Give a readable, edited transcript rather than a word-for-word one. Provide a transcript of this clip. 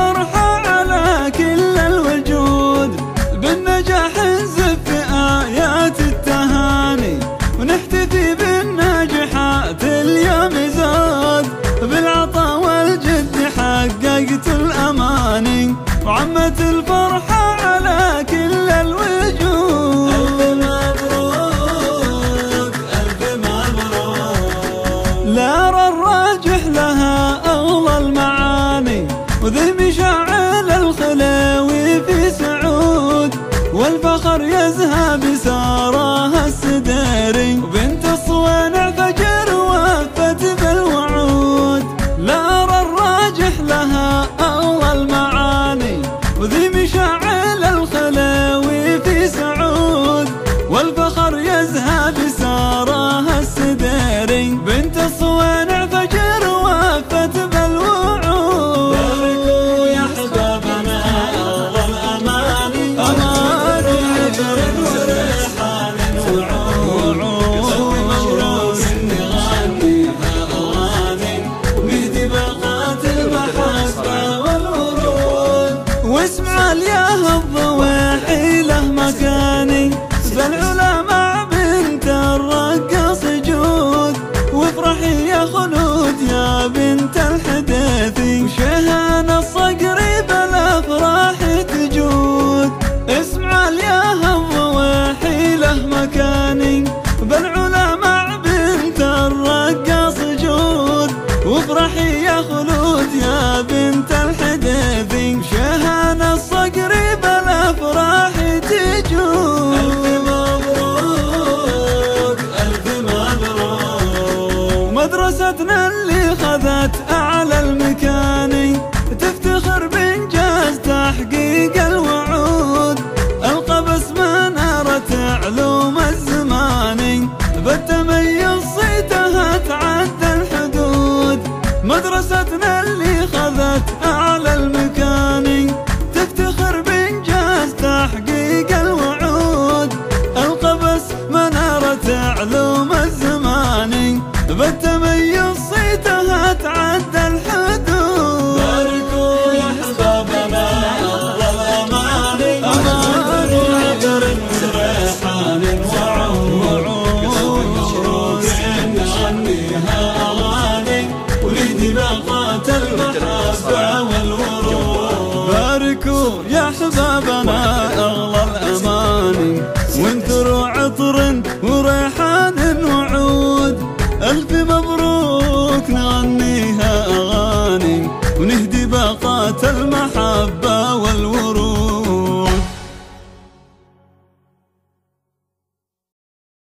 الفرحة على كل الوجود، بالنجاح نزف آيات التهاني، ونحتفي بالناجحات اليوم زاد، بالعطا والجد حققت الأماني، وعمت الفرحة على كل الوجود. ألف مبروك ألف مبروك، لارى الراجح لها أغلى المعاني، وذي مشاعل الخلاوي في سعود، والفخر يزهى بسارها السديري، وبنت الصوانع فجر وفت بالوعود. لارى الراجح لها أغلى المعاني، وذي مشاعل الخلاوي في سعود، والفخر يزهى بسارها السديري، بنت الصوانع فجر وفت بالوعود. باركوا يا حبابنا أغلى الأماني، أماني عبر وريحان وعود، سوي مشروق نغنيها أغاني، باهتباقات المحاسبة والورود، واسمع الياه الضواحي له مكاني، بالعلا مع بنت الرقاص جود، وافرحي يا خلود